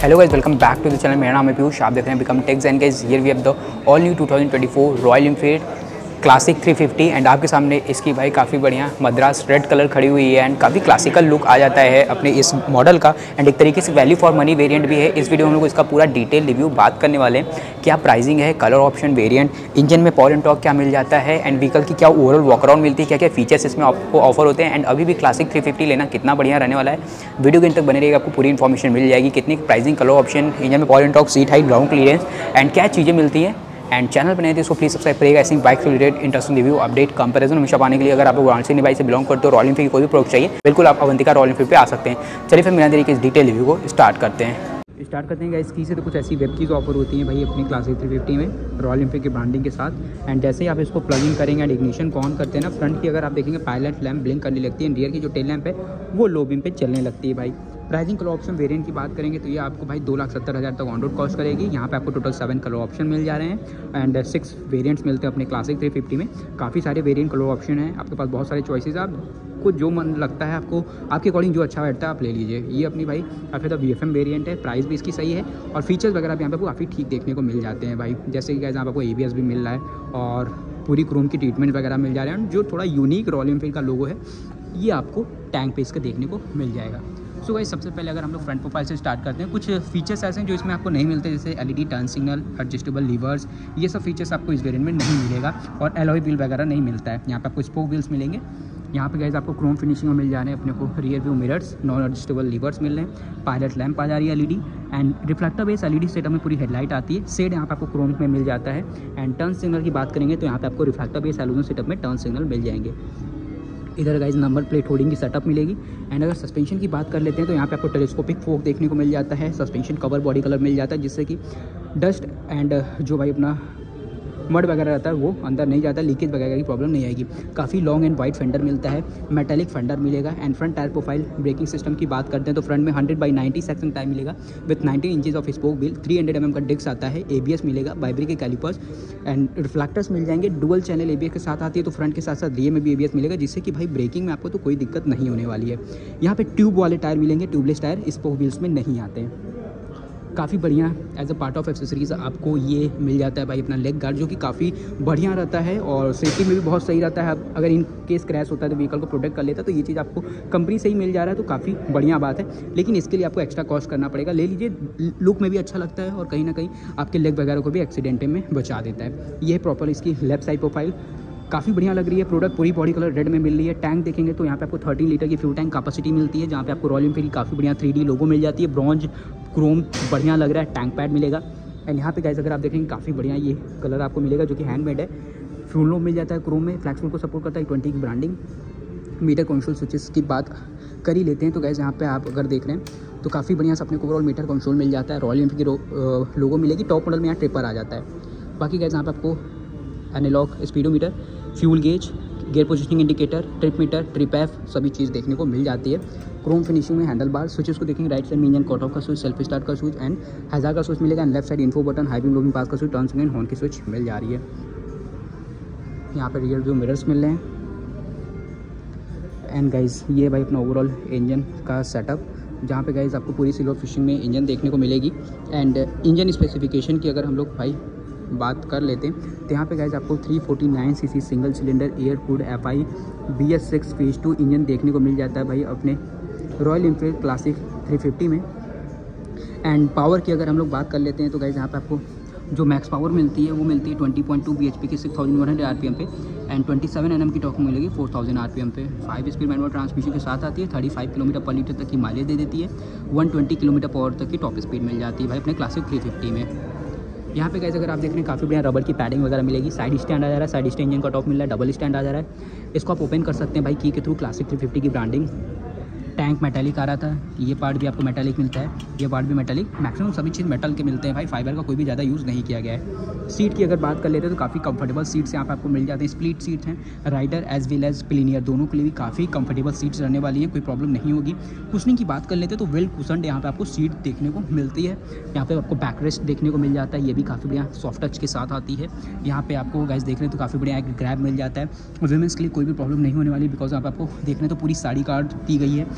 Hello guys, welcome back to the channel. मेरा नाम है पीयूष, आप देख रहे हैं become techs and guys here we have the all new 2024 Royal Enfield Classic 350 and आपके सामने इसकी भाई काफ़ी बढ़िया मद्रास रेड कलर खड़ी हुई है एंड काफ़ी क्लासिकल लुक आ जाता है अपने इस मॉडल का एंड एक तरीके से वैल्यू फॉर मनी वेरिएंट भी है। इस वीडियो में हम लोग इसका पूरा डिटेल रिव्यू बात करने वाले हैं, क्या प्राइसिंग है, कलर ऑप्शन, वेरिएंट, इंजन में पावर एंड टॉर्क क्या मिल जाता है एंड व्हीकल की क्या ओवरऑल वॉकअराउंड मिलती है, क्या क्या फीचर्स इसमें आपको ऑफर होते हैं एंड अभी भी क्लासिक 350 लेना कितना बढ़िया रहने वाला है। वीडियो के अंत तक बने रहिएगा, आपको पूरी इन्फॉर्मेशन मिल जाएगी, कितनी प्राइसिंग, कलर ऑप्शन, इंजन में power and torque, seat height, ground clearance and क्या चीज़ें मिलती हैं। एंड चैनल पर नहीं थे इसको प्लीज़ सब्सक्राइब करिएगा ऐसी बाइक से related interesting review, update, comparison हमेशा पाने के लिए। अगर आप वाराणसी निवाई से बिलोंग करते हो, रॉयल एनफील्ड की कोई भी प्रोडक्ट चाहिए, बिल्कुल आप अवंतिका रॉयल एनफील्ड पे आ सकते हैं। चलिए फिर बिना देरी के इस डिटेल रिव्यू को स्टार्ट करते हैं। गाइस की से तो कुछ ऐसी वेब कीज़ ऑफर होती हैं भाई अपनी क्लासिक 350 में रॉयल एनफील्ड की ब्रांडिंग के साथ। एंड जैसे ही आप इसको प्लग इन करेंगे एंड इग्निशन को ऑन करते हैं ना, फ्रंट की अगर आप देखेंगे पायलट लैंप ब्लिंक करने लगती है एंड रियर की जो टेल लैंप है वो लो बीम पे चलने लगती है भाई। प्राइसिंग कलर ऑप्शन वेरिएंट की बात करेंगे तो ये आपको भाई 2,70,000 तक ऑन रोड कॉस्ट करेगी। यहाँ पे आपको टोटल 7 कलर ऑप्शन मिल जा रहे हैं एंड 6 वेरिएंट्स मिलते हैं अपने क्लासिक 350 में। काफ़ी सारे वेरिएंट कलर ऑप्शन है आपके पास, बहुत सारे चॉइसेस। आपको जो मन लगता है, आपको आपके अकॉर्डिंग जो अच्छा बैठता है आप ले लीजिए। ये अपनी भाई काफ़ी ज़्यादा VFM वेरिएंट है, प्राइस भी इसकी सही है और फीचर्स वगैरह भी यहाँ पे आपको काफ़ी ठीक देखने को मिल जाते हैं भाई। जैसे कि यहाँ आपको ABS भी मिल रहा है और पूरी क्रोम की ट्रीटमेंट वगैरह मिल जा रहे हैं। जो थोड़ा यूनिक रॉयल एनफील्ड का लोगो है ये आपको टैंक पे इसका देखने को मिल जाएगा। सो गाइस सबसे पहले अगर हम लोग फ्रंट प्रोफाइल से स्टार्ट करते हैं, कुछ फीचर्स ऐसे हैं जो इसमें आपको नहीं मिलते, जैसे LED turn signal, adjustable levers, ये सब फीचर्स आपको इस वेरिएंट में नहीं मिलेगा और एलॉय व्हील वगैरह नहीं मिलता है। यहाँ पे आपको स्पोक व्हील्स मिलेंगे। यहाँ पे गाइस आपको क्रोम फिनिशिंग में मिल जा रहे हैं अपने को rear view mirrors, non adjustable levers मिल रहे हैं, पायलट लैंप आ जा रही है LED and reflector base LED setup में पूरी हेडलाइट आती है। शेड यहाँ पे आपको क्रोम में मिल जाता है एंड टर्न सिग्नल की बात करेंगे तो यहाँ पे आपको रिफ्लेक्टर बेस एलुमिनियम सेटअप में टर्न सिग्नल मिल जाएंगे। इधर गाइज नंबर प्लेट होल्डिंग की सेटअप मिलेगी एंड अगर सस्पेंशन की बात कर लेते हैं तो यहाँ पे आपको टेलीस्कोपिक फोक देखने को मिल जाता है। सस्पेंशन कवर बॉडी कलर मिल जाता है जिससे कि डस्ट एंड जो भाई अपना मड वगैरह रहता है वो अंदर नहीं जाता, लीकेज वगैरह की प्रॉब्लम नहीं आएगी। काफ़ी लॉन्ग एंड वाइड फेंडर मिलता है, मेटालिक फेंडर मिलेगा and front tyre profile braking system की बात करते हैं तो फ्रंट में 100/90 सेक्शन टायर मिलेगा with 19 inches of spoke wheel, 300 mm का डिस्क आता है, ABS मिलेगा, बाइब्री के कैलिपर्स एंड रिफ्लेक्टर्स मिल जाएंगे। डुअल चैनल ABS के साथ आती है तो फ्रंट के साथ साथ रियर में भी ABS मिलेगा जिससे कि भाई ब्रेकिंग में आपको तो कोई दिक्कत नहीं होने वाली है। यहाँ पे ट्यूब वाले टायर मिलेंगे, ट्यूबलेस टायर स्पोक व्हील्स में नहीं आते हैं। काफ़ी बढ़िया as a part of accessories आपको ये मिल जाता है भाई अपना लेग गार्ड, जो कि काफ़ी बढ़िया रहता है और सेफ्टी में भी बहुत सही रहता है। अगर इन केस क्रैश होता है तो व्हीकल को प्रोटेक्ट कर लेता है, तो ये चीज़ आपको कंपनी से ही मिल जा रहा है तो काफ़ी बढ़िया बात है। लेकिन इसके लिए आपको एक्स्ट्रा कॉस्ट करना पड़ेगा, ले लीजिए। लुक में भी अच्छा लगता है और कहीं ना कहीं आपके लेग वगैरह को भी एक्सीडेंट में बचा देता है। ये प्रॉपर इसकी लेफ्ट साइड प्रोफाइल काफ़ी बढ़िया लग रही है। प्रोडक्ट पूरी बॉडी कलर रेड में मिल रही है। टैंक देखेंगे तो यहाँ पे आपको 13 लीटर की फ्यूल टैंक कैपेसिटी मिलती है, जहाँ पे आपको रॉयल एनफील्ड की काफ़ी बढ़िया 3D लोगो मिल जाती है। ब्रॉन्ज क्रोम बढ़िया लग रहा है, टैंक पैड मिलेगा एंड यहाँ पे गाइस अगर आप देखेंगे काफ़ी बढ़िया ये कलर आपको मिलेगा जो कि हैंडमेड है। फ्यूल लो मिल जाता है क्रोम में, फ्लैक्स को सपोर्ट करता है, 20 की ब्रांडिंग। मीटर कंसोल स्विचेस की बात कर ही लेते हैं तो गाइस यहाँ पे आप अगर देख रहे हैं तो काफ़ी बढ़िया से अपने को ओवरऑल मीटर कंसोल मिल जाता है। रॉयल एनफील्ड की लोगो मिलेगी। टॉप मॉडल में यहाँ ट्रिपर आ जाता है। बाकी गाइस यहाँ पे आपको analogue speedometer, fuel gauge, gear positioning indicator, trip meter, trip F सभी चीज़ देखने को मिल जाती है। क्रोम फिनिशिंग में हैंडल बार, स्विचेस को देखेंगे राइट साइड में इंजन कट ऑफ का स्विच, सेल्फ स्टार्ट का स्विच एंड हैज़ार का स्विच मिलेगा and left side info button, high beam low beam pass का स्विच, टर्न सिग्नल, हॉर्न की स्विच मिल जा रही है। यहाँ पर रियर व्यू मिरर्स मिल रहे हैं एंड गाइज ये भाई अपना ओवरऑल इंजन का सेटअप, जहाँ पे गाइज आपको पूरी सिल्वर फिशिंग में इंजन देखने को मिलेगी। एंड इंजन स्पेसिफिकेशन की अगर हम लोग भाई बात कर लेते हैं तो यहाँ पे गाइस आपको 349 cc single cylinder air cooled FI BS6 phase 2 engine देखने को मिल जाता है भाई अपने रॉयल एनफील्ड क्लासिक 350 में। एंड पावर की अगर हम लोग बात कर लेते हैं तो गाइस यहाँ पे आपको जो मैक्स पावर मिलती है वो मिलती है 20.2 bhp की 6100 RPM पे एंड 27 Nm की टॉर्क मिलेगी 4000 RPM पे। 5 स्पीड मैनुअल ट्रांसमिशन के साथ आती है। 35 किलोमीटर पर लीटर तक की माइलेज दे देती है। 120 किलोमीटर पर आवर तक की टॉप स्पीड मिल जाती है भाई अपने क्लासिक 350 में। यहाँ पे गाइस अगर आप देख रहे हैं काफ़ी बढ़िया रबर की पैडिंग वगैरह मिलेगी। साइड स्टैंड आ जा रहा है, साइड स्टैंड इंजन का टॉप मिल रहा है, डबल स्टैंड आ जा रहा है। इसको आप ओपन कर सकते हैं भाई की के थ्रू, क्लासिक 350 की ब्रांडिंग। टैंक मेटालिक आ रहा था, ये पार्ट भी आपको मेटालिक मिलता है, ये पार्ट भी मेटालिक। मैक्सिमम सभी चीज़ मेटल के मिलते हैं भाई, फाइबर का कोई भी ज़्यादा यूज़ नहीं किया गया है। सीट की अगर बात कर लेते हैं तो काफ़ी कंफर्टेबल सीट्स यहाँ पे आपको मिल जाते हैं। स्प्लिट सीट्स हैं, rider as well as pillion दोनों के लिए भी काफ़ी कंफर्टेबल सीट्स रहने वाली हैं, कोई प्रॉब्लम नहीं होगी। कुशनिंग की बात कर लेते हैं तो वेल कुशन्ड यहाँ पे आपको सीट देखने को मिलती है। यहाँ पे आपको बैक रेस्ट देखने को मिल जाता है, ये भी काफ़ी बढ़िया सॉफ्ट टच के साथ आती है। यहाँ पे आपको गाइस देख रहे हैं तो काफ़ी बढ़िया एक ग्रैब मिल जाता है। वुमेंस के लिए कोई भी प्रॉब्लम नहीं होने वाली, बिकॉज यहाँ पे आपको देख रहे हैं तो पूरी साड़ी कार्ड दी गई है।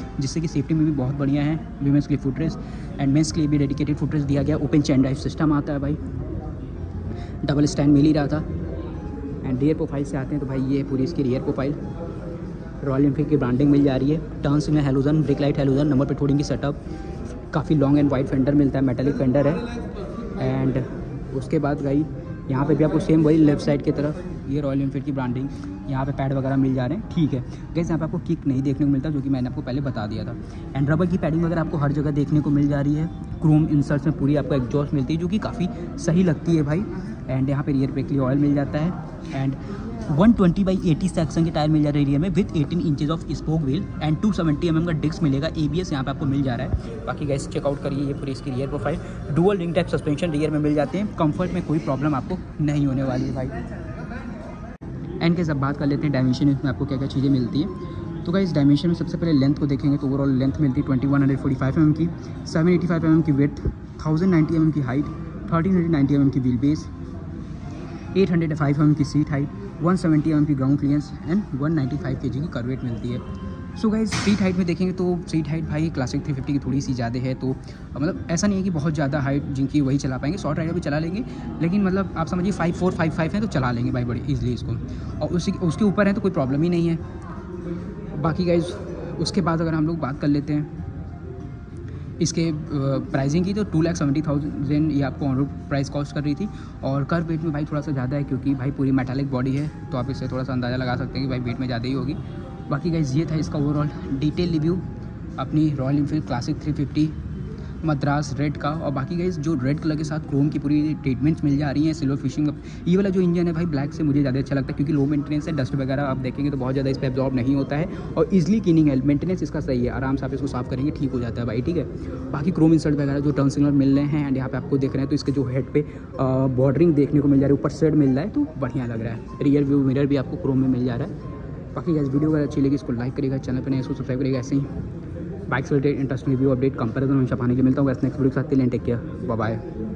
जिससे कि सेफ्टी में भी बहुत बढ़िया है। वीमेंस के लिए फुटरेस्ट एंड मेंस के लिए भी डेडिकेटेड फुटरेस्ट दिया गया। ओपन चैन ड्राइव सिस्टम आता है भाई, डबल स्टैंड मिल ही रहा था। एंड रियर प्रोफाइल से आते हैं तो भाई ये पूरी इसकी रियर प्रोफाइल, रॉयल एनफील्ड की ब्रांडिंग मिल जा रही है। टर्न्स में halogen, brake light halogen, number plate holding की सेटअप, काफ़ी लॉन्ग एंड वाइड फेंडर मिलता है, मेटालिक फेंडर है। एंड उसके बाद भाई यहाँ पे भी आपको सेम वही लेफ्ट साइड की तरफ ये रॉयल एनफील्ड की ब्रांडिंग, यहाँ पे पैड वगैरह मिल जा रहे हैं। ठीक है गाइस, यहाँ पे आपको किक नहीं देखने को मिलता, जो कि मैंने आपको पहले बता दिया था। एंड रबर की पैडिंग वगैरह आपको हर जगह देखने को मिल जा रही है। क्रोम इंसर्ट्स में पूरी आपको एग्जॉस्ट मिलती है, जो कि काफ़ी सही लगती है भाई। एंड यहाँ पे रियर ब्रेक के लिए ऑयल मिल जाता है। एंड 120/80 सेक्शन के टायर मिल जा रहे हैं रियर में with 18 inches of spoke wheel and 270 mm का डिस्क मिलेगा। ABS यहाँ पे आपको मिल जा रहा है। बाकी गाइस चेकआउट करिए ये पूरी इसकी rear profile. Dual ring type suspension rear में मिल जाते हैं। कंफर्ट में कोई प्रॉब्लम आपको नहीं होने वाली है भाई। एंड के सब बात कर लेते हैं डायमेंशन, इसमें आपको क्या क्या चीज़ें मिलती है। तो गाइस डायमेंशन में सबसे पहले लेंथ को देखेंगे तो ओवरऑल लेंथ मिलती है 2145 mm की, 785 mm की विड्थ, 1090 mm की हाइट, 1390 mm की व्हील बेस, 805 mm की सीट हाइट, 170 mm की ग्राउंड क्लियरेंस एंड 195 kg की कर्वेट मिलती है। सो गाइस सीट हाइट में देखेंगे तो सीट हाइट भाई क्लासिक 350 की थोड़ी सी ज़्यादा है। तो मतलब ऐसा नहीं है कि बहुत ज़्यादा हाइट जिनकी वही चला पाएंगे, शॉर्ट राइडर भी चला लेंगे, लेकिन मतलब आप समझिए 54, 55 है तो चला लेंगे भाई बड़ी ईजिली इसको। और उसके ऊपर है तो कोई प्रॉब्लम ही नहीं है। बाकी गाइस उसके बाद अगर हम लोग बात कर लेते हैं इसके प्राइसिंग की, तो 2,70,000 ये आपको ऑन रोड प्राइस कॉस्ट कर रही थी। और कर्व वेट में भाई थोड़ा सा ज़्यादा है, क्योंकि भाई पूरी मेटालिक बॉडी है, तो आप इससे थोड़ा सा अंदाज़ा लगा सकते हैं कि भाई वेट में ज़्यादा ही होगी। बाकी गाइस ये था इसका ओवरऑल डिटेल रिव्यू अपनी Royal Enfield Classic 350 Madras red का। और बाकी गाइस जो रेड कलर के साथ क्रोम की पूरी ट्रीटमेंट्स मिल जा रही हैं, सिल्वर फिशिंग, ये वाला जो इंजन है भाई ब्लैक से मुझे ज़्यादा अच्छा लगता है, क्योंकि लो मेंटेनेंस है, डस्ट वगैरह आप देखेंगे तो बहुत ज़्यादा इस पर एब्जॉर्ब नहीं होता है और इजीली क्लीनिंग है। मेंटेनेंस इसका सही है, आराम से आप इसको साफ़ करेंगे ठीक हो जाता है भाई, ठीक है। बाकी क्रोम इंसर्ट वगैरह जो टर्न सिग्नल मिल रहे हैं एंड यहाँ पे आपको देख रहे हैं तो इसके जो हेड पे बॉर्डरिंग देखने को मिल जा रही है, ऊपर शेड मिल रहा है तो बढ़िया लग रहा है। रियर व्यू मिरर भी आपको क्रोम में मिल जा रहा है। बाकी गाइस वीडियो अगर अच्छी लगी इसको लाइक करिएगा, चैनल पर नहीं इसको सब्सक्राइब करिएगा। ऐसे ही बाइक से related interesting review update comparison हमेशा पाने के लिए मिलता हूँ नेक्स्ट वीडियो के साथ। Take care, bye bye.